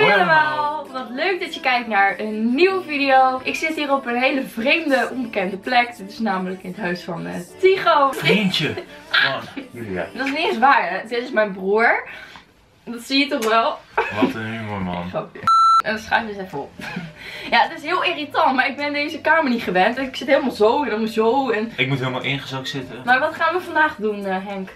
Hoi allemaal! Wat leuk dat je kijkt naar een nieuwe video. Ik zit hier op een hele vreemde, onbekende plek. Dit is namelijk in het huis van Tigo. Vriendje van Julia. Dat is niet eens waar, hè? Dit is mijn broer. Dat zie je toch wel? Wat een humor, man. En dan schuif eens even op. Ja, het is heel irritant, maar ik ben deze kamer niet gewend. Ik zit helemaal zo en dan zo. En... Ik moet helemaal ingezakt zitten. Maar wat gaan we vandaag doen, Henk?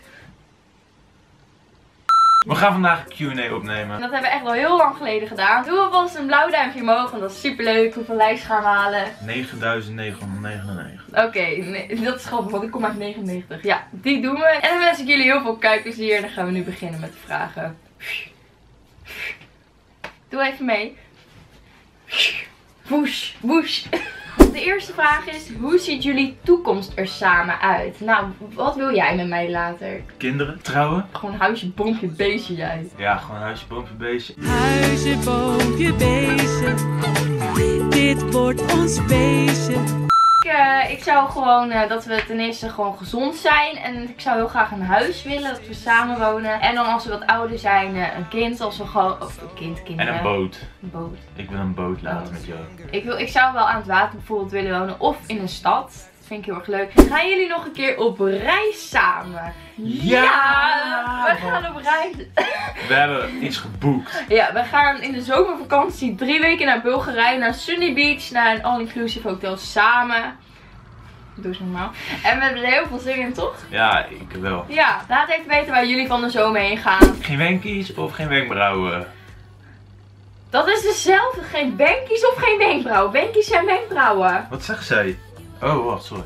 We gaan vandaag een Q&A opnemen. Dat hebben we echt al heel lang geleden gedaan. Doe alvast een blauw duimpje omhoog, want dat is super leuk. Hoeveel likes gaan we halen? 9999. Oké, nee, dat is grappig, want ik kom uit 99. Ja, die doen we. En dan wens ik jullie heel veel kijkplezier. En dan gaan we nu beginnen met de vragen. Doe even mee. Woesh, woesh. De eerste vraag is, hoe ziet jullie toekomst er samen uit? Nou, wat wil jij met mij later? Kinderen, trouwen. Gewoon huisje, boompje, beestje jij. Ja, gewoon huisje, boompje, beestje. Huisje, boompje, beestje. Dit wordt ons feestje. Ik zou gewoon dat we ten eerste gewoon gezond zijn. En ik zou heel graag een huis willen, dat we samen wonen. En dan als we wat ouder zijn, een kind. Als we gewoon, of een kind, kinderen. En een boot. Een boot. Ik wil een boot laten met jou. Ik zou wel aan het water bijvoorbeeld willen wonen. Of in een stad. Dat vind ik heel erg leuk. Gaan jullie nog een keer op reis samen? Ja! We gaan op reis. We hebben iets geboekt. Ja, we gaan in de zomervakantie 3 weken naar Bulgarije. Naar Sunny Beach. Naar een all-inclusive hotel samen. Doe eens normaal. En we hebben er heel veel zin in, toch? Ja, ik wel. Ja, laat even weten waar jullie van de zomer heen gaan. Geen wenkies of geen wenkbrauwen? Dat is dezelfde. Geen wenkies of geen wenkbrauwen. Wenkies zijn wenkbrauwen. Wat zegt zij? Oh, wacht, sorry.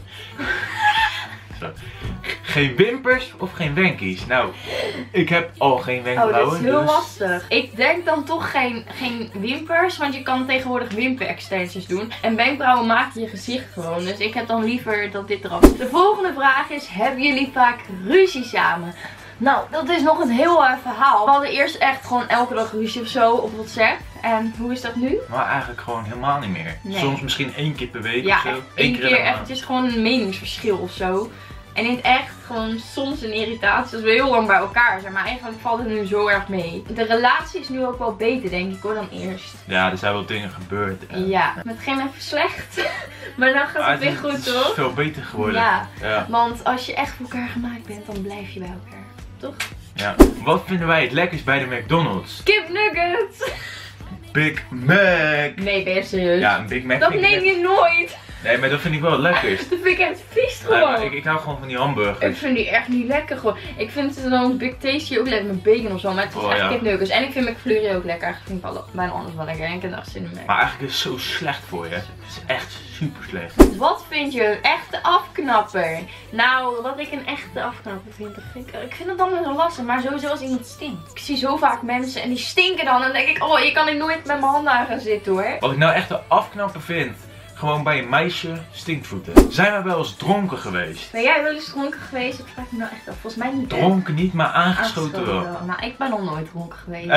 Zo. Geen wimpers of geen wenkies? Nou, ik heb al geen wenkbrauwen. Oh, dat is heel dus... lastig. Ik denk dan toch geen wimpers, want je kan tegenwoordig wimper-extensions doen. En wenkbrauwen maken je gezicht gewoon, dus ik heb dan liever dat dit eraf is. De volgende vraag is, hebben jullie vaak ruzie samen? Nou, dat is nog een heel verhaal. We hadden eerst echt gewoon elke dag ruzie of zo op WhatsApp. En hoe is dat nu? Maar eigenlijk gewoon helemaal niet meer. Nee. Soms misschien 1 keer per week Ja, of zo. echt 1 één keer echt. Het is gewoon een meningsverschil of zo. En in het echt gewoon soms een irritatie als we heel lang bij elkaar zijn. Maar eigenlijk valt het nu zo erg mee. De relatie is nu ook wel beter, denk ik hoor, dan eerst. Ja, er zijn wel dingen gebeurd. Ja, het ging even slecht. Maar dan gaat het weer goed, Het is toch? veel beter geworden. Ja. Ja. Want als je echt voor elkaar gemaakt bent, dan blijf je bij elkaar. Toch? Ja. Wat vinden wij het lekkerst bij de McDonald's? Kip nuggets! Big Mac! Nee, ben je serieus? Ja, een Big Mac. Dat vind ik neem je nooit. Nee, maar dat vind ik wel het lekkerst. Dat vind ik echt vies Nee, gewoon. maar ik hou gewoon van die hamburgers. Ik vind die echt niet lekker gewoon. Ik vind het dan Big Tasty ook lekker met bacon of zo. Maar het is echt kipnuggets. En ik vind McFlurry ook lekker. Eigenlijk vind ik bijna alles wel lekker. En ik heb er echt zin in Mac. Maar eigenlijk is het zo slecht voor je. Het is echt super slecht. Wat vind je een echte afknapper? Nou, wat ik een echte afknapper vind. Ik vind het dan wel lastig. Maar sowieso als iemand stinkt. Ik zie zo vaak mensen en die stinken dan. En dan denk ik, oh, hier kan ik nooit met mijn handen aan gaan zitten hoor. Wat ik nou echt een afknapper vind. Gewoon bij een meisje stinkvoeten. Zijn we wel eens dronken geweest? Ben jij wel eens dronken geweest? Ik vraag me nou echt af. Volgens mij niet. Dronken niet, maar aangeschoten wel. Nou, ik ben nog nooit dronken geweest.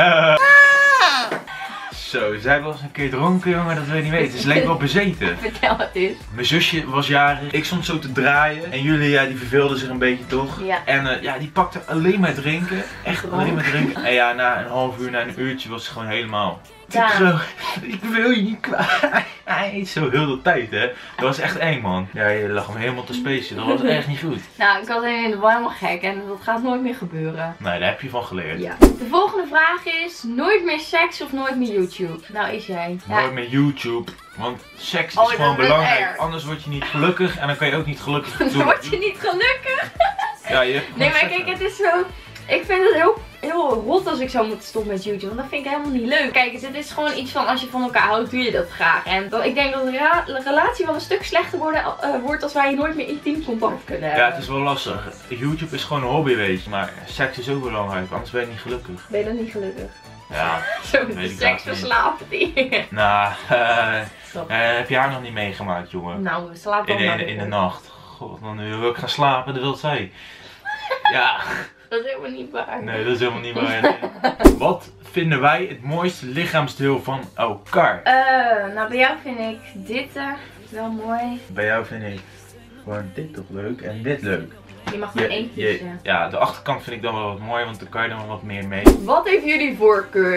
Zo, zij was een keer dronken, jongen, dat wil je niet weten. Ze leek wel bezeten. Vertel het eens. Mijn zusje was jarig, ik stond zo te draaien. En jullie, ja, die verveelden zich een beetje toch? Ja. En ja, die pakte alleen maar drinken. Echt alleen maar drinken. En ja, na een half uur, na een uurtje was ze gewoon helemaal... Ik wil je niet kwijt. Zo heel de tijd, hè. Dat was echt eng, man. Ja, je lag hem helemaal te spacen. Dat was echt niet goed. Nou, ik was helemaal gek en dat gaat nooit meer gebeuren. Nee, daar heb je van geleerd. Ja. De volgende vraag is, nooit meer seks of nooit meer YouTube? Nou, is jij. Ja. Nooit meer YouTube. Want seks is Oh, gewoon dat is belangrijk. erg. Anders word je niet gelukkig en dan kan je ook niet gelukkig doen. Dan word je niet gelukkig. Ja, je hebt Nee, maar gewoon kijk, seks. het is zo... Ik vind het heel rot als ik zo moet stoppen met YouTube. Want dat vind ik helemaal niet leuk. Kijk, het is gewoon iets van als je van elkaar houdt, doe je dat graag. En ik denk dat de relatie wel een stuk slechter wordt als wij nooit meer intiem contact kunnen hebben. Ja, het is wel lastig. YouTube is gewoon een hobby, weet je. Maar seks is ook belangrijk, anders ben je niet gelukkig. Ben je dan niet gelukkig? Ja, Zo, weet de ik seks niet. verslaafd dingen. Nou, Stop. heb je haar nog niet meegemaakt, jongen? Nou, we slapen al In de nacht. God, dan wil ik gaan slapen, dat wil zij. Ja, Dat is helemaal niet waar. nee, dat is helemaal niet waar. Nee. Wat vinden wij het mooiste lichaamsdeel van elkaar? Nou, bij jou vind ik dit wel mooi. Bij jou vind ik gewoon dit toch leuk en dit leuk. Je mag maar één kiezen. Ja, de achterkant vind ik dan wel wat mooi, want dan kan je er wel wat meer mee. Wat heeft jullie voorkeur?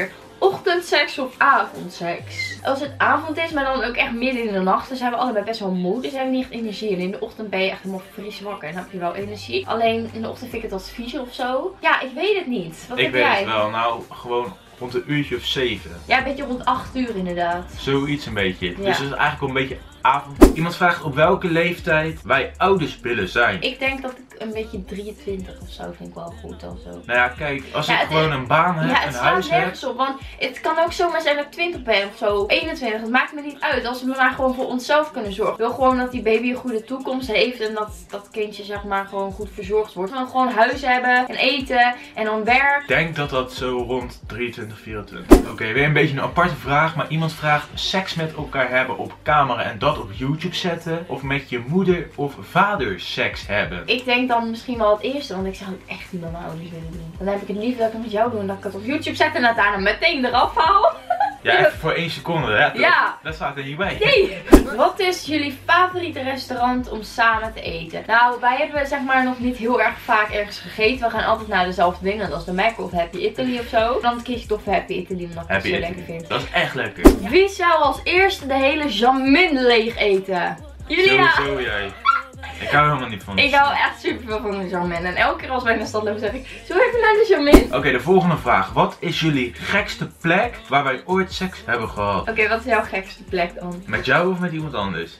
ochtendseks of avondseks? Als het avond is, maar dan ook echt midden in de nacht, dan zijn we allebei best wel moe. Dus hebben we niet echt energie. En in de ochtend ben je echt helemaal fris wakker en dan heb je wel energie. Alleen in de ochtend vind ik het wat vies of zo. Ja, ik weet het niet. Wat heb jij? Ik weet het wel. Nou, gewoon rond een uurtje of 7. Ja, een beetje rond 8 uur inderdaad. Zoiets een beetje. Ja. Dus het is eigenlijk wel een beetje avond. Iemand vraagt op welke leeftijd wij ouders willen zijn. Ik denk dat ik een beetje 23 of zo vind ik wel goed of zo. Nou ja, kijk, als Ja, ik gewoon een baan heb, Ja, een het huis slaat nergens op, want het kan ook zomaar zijn dat ik 20 ben of zo, 21, het maakt me niet uit. Als we maar gewoon voor onszelf kunnen zorgen. Ik wil gewoon dat die baby een goede toekomst heeft en dat kindje zeg maar gewoon goed verzorgd wordt. We willen gewoon huis hebben en eten en dan werk. Ik denk dat dat zo rond 23, 24. Oké, weer een beetje een aparte vraag, maar iemand vraagt seks met elkaar hebben op camera en dat op YouTube zetten, of met je moeder of vader seks hebben. Ik denk dan misschien wel het eerste, want ik zou het echt niet met mijn ouders willen doen. Dan heb ik het liever dat ik het met jou doe en dat ik het op YouTube zet en het daarna meteen eraf haal. Ja, even voor 1 seconde, hè? Ja. Dat staat er niet bij. Nee! Wat is jullie favoriete restaurant om samen te eten? Nou, wij hebben zeg maar nog niet heel erg vaak ergens gegeten. We gaan altijd naar dezelfde dingen, als de Mac of Happy Italy of zo. Dan kies ik toch voor Happy Italy, omdat ik het zo lekker vind. Dat is echt lekker. Wie zou als eerste de hele Jamin leeg eten? Jullie Sowieso jij. Ik hou helemaal niet van. Ik hou echt super veel van de Jamin. En elke keer als wij in de stad lopen zeg ik, zo even naar de Jamin. Oké, de volgende vraag. Wat is jullie gekste plek waar wij ooit seks hebben gehad? Oké, wat is jouw gekste plek dan? Met jou of met iemand anders?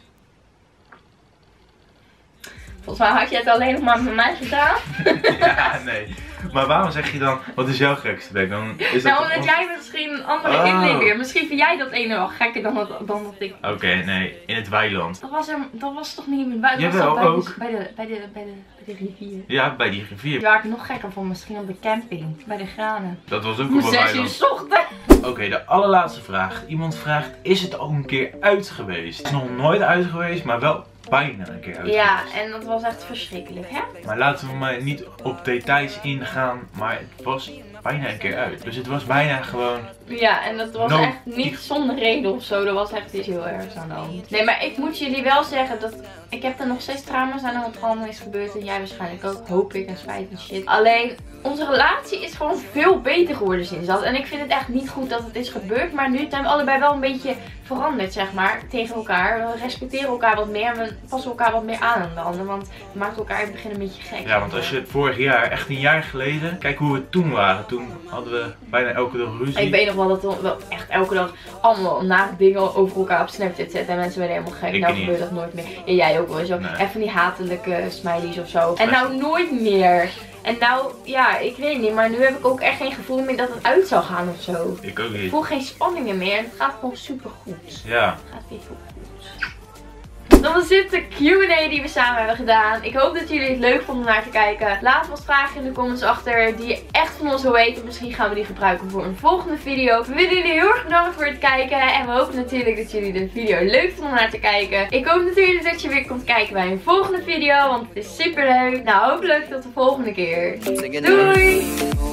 Volgens mij had je het alleen nog maar met mij gedaan. Ja, nee. Maar waarom zeg je dan, wat is jouw gekste plek? Dan is dat Nou, omdat jij misschien een andere inlever weer. Misschien vind jij dat ene wel gekker dan dat ik. Oké, nee. In het weiland. Dat was toch niet in het buiten? Jawel, dat was ook. Bij de rivier. Ja, bij die rivier. Waar ik nog gekker vond, misschien op de camping. Bij de granen. Dat was ook Om op een 6 uur weiland. 's ochtends. Oké, de allerlaatste vraag. Iemand vraagt, is het al een keer uit geweest? Het is nog nooit uit geweest, maar wel bijna een keer uit Ja, geweest. en dat was echt verschrikkelijk, hè? Maar laten we maar niet op details ingaan, maar het was bijna een keer uit. Dus het was bijna gewoon... Ja, en dat was No. echt niet zonder reden of zo. Er was echt iets heel ergs aan de hand. Nee, maar ik moet jullie wel zeggen dat ik heb er nog steeds trauma's aan wat er allemaal is gebeurd. En jij waarschijnlijk ook, hoop ik, en spijt en shit. Alleen, onze relatie is gewoon veel beter geworden sinds dat. En ik vind het echt niet goed dat het is gebeurd. Maar nu zijn we allebei wel een beetje veranderd, zeg maar, tegen elkaar. We respecteren elkaar wat meer en we passen elkaar wat meer aan de ander. Want we maken elkaar in het begin een beetje gek. Ja, want als je het vorig jaar, echt een jaar geleden, kijk hoe we toen waren. Toen hadden we bijna elke dag ruzie. Ik weet nog wel dat we wel echt elke dag allemaal nare dingen over elkaar op Snapchat zetten. En mensen werden helemaal gek. Ik Nou niet. gebeurt dat nooit meer. En jij ook wel zo. Nee. Even die hatelijke smileys of zo. En nou nooit meer. En nou, ja, ik weet niet. Maar nu heb ik ook echt geen gevoel meer dat het uit zou gaan of zo. Ik ook Ik niet. voel geen spanningen meer. En het gaat gewoon super goed. Ja. Het gaat weer heel goed. Dat was dit de Q&A die we samen hebben gedaan. Ik hoop dat jullie het leuk vonden om naar te kijken. Laat wat vragen in de comments achter die je echt van ons wil weten. Misschien gaan we die gebruiken voor een volgende video. We willen jullie heel erg bedanken voor het kijken. En we hopen natuurlijk dat jullie de video leuk vonden om naar te kijken. Ik hoop natuurlijk dat je weer komt kijken bij een volgende video. Want het is super leuk. Nou, hopelijk tot de volgende keer. Doei!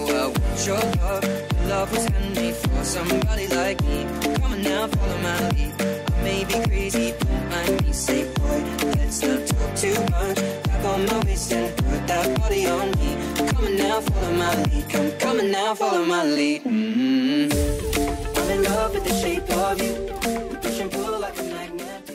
Maybe crazy, but I need say, boy, let's not talk too much. Grab on my waist and put that body on me. Come on now, follow my lead. Come on now, follow my lead. I'm in love with the shape of you. We push and pull like a magnet.